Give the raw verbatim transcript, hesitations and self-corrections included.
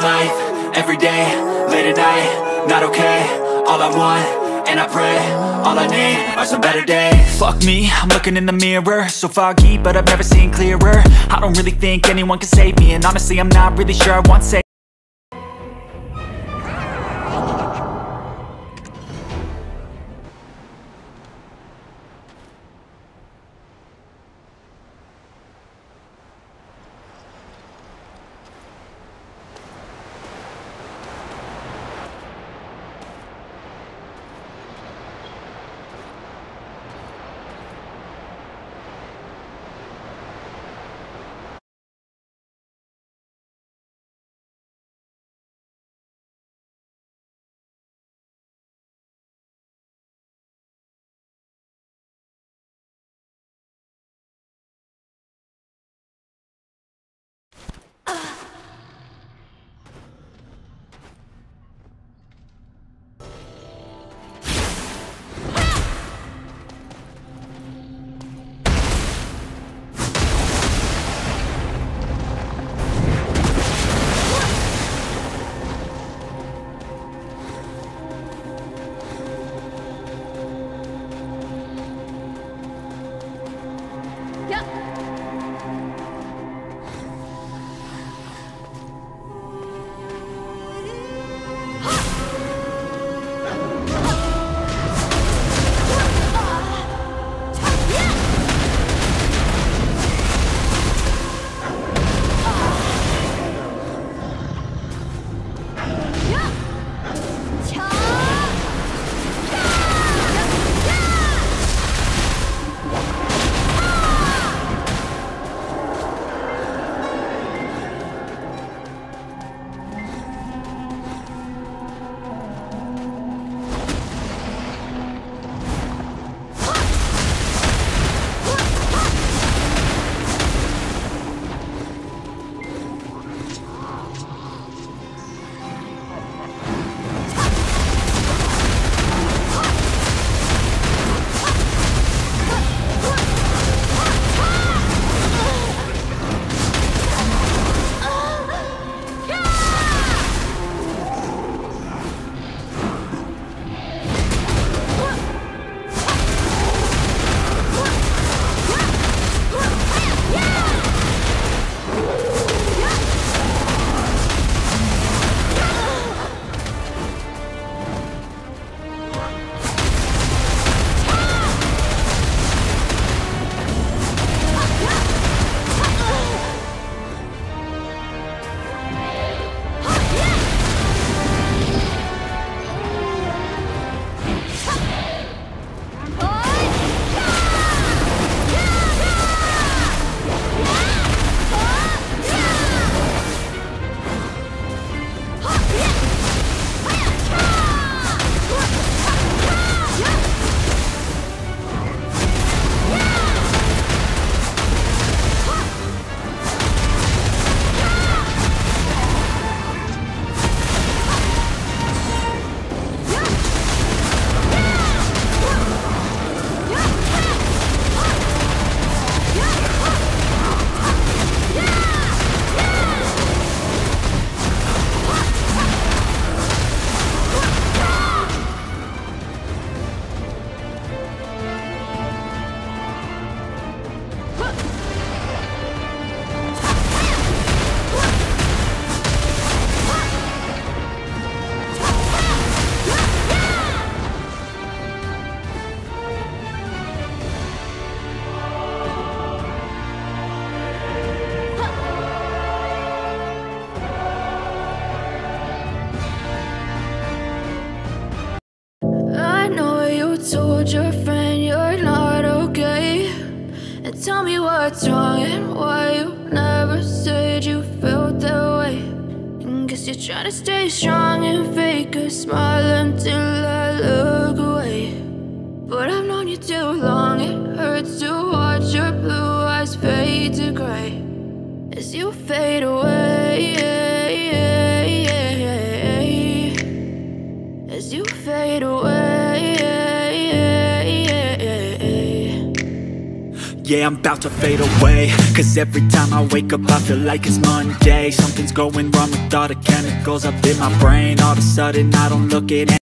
life, every day, late at night, not okay. All I want, and I pray, all I need are some better days. Fuck me, I'm looking in the mirror, so foggy, but I've never seen clearer. I don't really think anyone can save me, and honestly I'm not really sure I want saving. told your friend you're not okay, and tell me what's wrong and why you never said you felt that way. And guess you're trying to stay strong and fake a smile until I look away. But I've known you too long, it hurts to watch your blue eyes fade to gray as you fade away, as you fade away. Yeah, I'm about to fade away, cause every time I wake up I feel like it's Monday. Something's going wrong with all the chemicals up in my brain. All of a sudden I don't look at